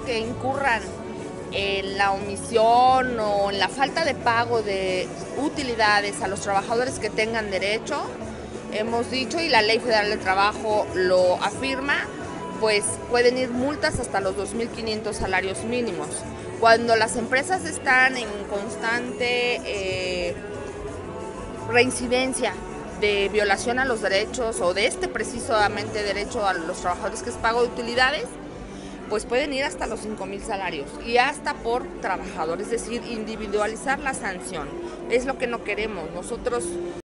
que incurran en la omisión o en la falta de pago de utilidades a los trabajadores que tengan derecho, hemos dicho, y la Ley Federal del Trabajo lo afirma, pues pueden ir multas hasta los 2.500 salarios mínimos. Cuando las empresas están en constante reincidencia de violación a los derechos o de este precisamente derecho a los trabajadores que es pago de utilidades, pues pueden ir hasta los 5.000 salarios y hasta por trabajador, es decir, individualizar la sanción. Es lo que no queremos. Nosotros